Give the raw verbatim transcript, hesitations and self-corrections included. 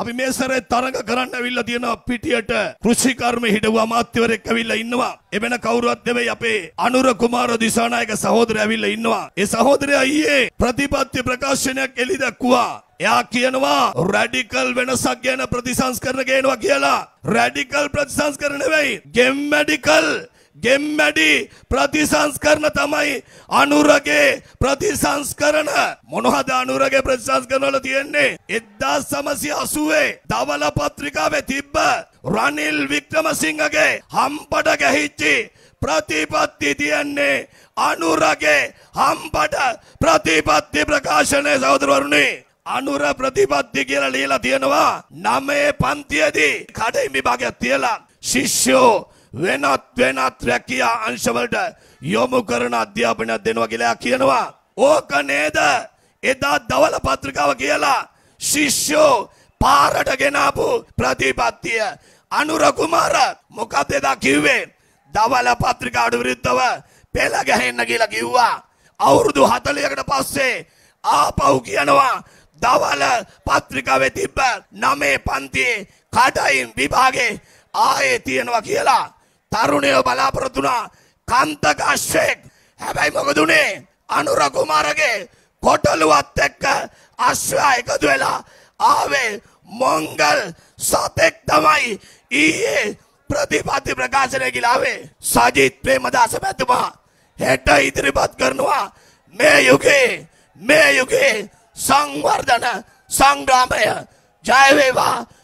අපි මේ සැරේ තරඟ කරන්න ඇවිල්ලා තියෙනවා පිටියට කෘෂිකර්ම හිටපු අමාත්‍යවරයෙක් ඇවිල්ලා ඉන්නවා. එබැන කවුරුවත් නෙවෙයි අපේ අනුර කුමාර දිසානායක සහෝදරයා ඇවිල්ලා ඉන්නවා. ඒ සහෝදරයා ඊයේ ප්‍රතිපත්ති ප්‍රකාශනයක් එළි දැක්වුවා. එයා කියනවා රැඩිකල් වෙනසක් ගැන ප්‍රතිසංස්කරණ ගේනවා කියලා. රැඩිකල් ප්‍රතිසංස්කරණ නෙවෙයි ගෙම්මැඩිකල් ගෙම්මැඩි ප්‍රතිසංස්කරණ තමයි අනුරගේ ප්‍රතිසංස්කරණ. මොනවද අනුරගේ ප්‍රතිසංස්කරණ වල තියෙන්නේ? එක්දාස් නවසිය අසූවේ ධවල පත්‍රිකාවේ තිබ්බ රනිල් වික්‍රමසිංහගේ හම්බඩ ගැහිච්චි ප්‍රතිපත්ති තියන්නේ අනුරගේ හම්බඩ ප්‍රතිපත්ති ප්‍රකාශනයේ සහෝදරවරුනි. අනුර ප්‍රතිපත්ති කියලා ලියලා තියෙනවා නවයේ පන්තියේදී කඩේ විභාගයක් තියලා ශිෂ්‍යෝ වෙනත් වෙනත් රැකියා අංශවලට යොමු කරන අධ්‍යාපනයක් දෙනවා කියලා කියනවා. ඕක නේද එදා ධවල පත්‍රිකාව කියලා ශිෂ්‍යෝ පාරට ගෙනාපු ප්‍රතිපත්තිය. අනුර කුමාර මොකක්ද එදා කිව්වේ? ධවල පත්‍රිකාවට විරුද්ධව පෙළ ගැහෙන්න කියලා කිව්වා. අවුරුදු හතළිහකට පස්සේ ආපහු කියනවා ධවල පත්‍රිකාවේ තිබ්බ නවයේ පන්තියේ කඩයින් විභාගේ ආයේ තියෙනවා කියලා. තරුණයෝ බලාපොරොත්තු වුණා කාන්තක අශ්වයෙක්. හැබැයි මොකද උනේ? අනුර කුමාරගේ කොටලුවත් එක්ක අශ්වයා එකතු වෙලා ආවේ මොංගල් සතෙක් තමයි ඊයේ ප්‍රතිපත්ති ප්‍රකාශනය කියලා ආවේ. සජිත් ප්‍රේමදාස මැතිතුමා හෙට ඉදිරිපත් කරනවා මේ යුගයේ මේ යුගයේ සංවර්ධන සංග්‍රාමය ජය වේවා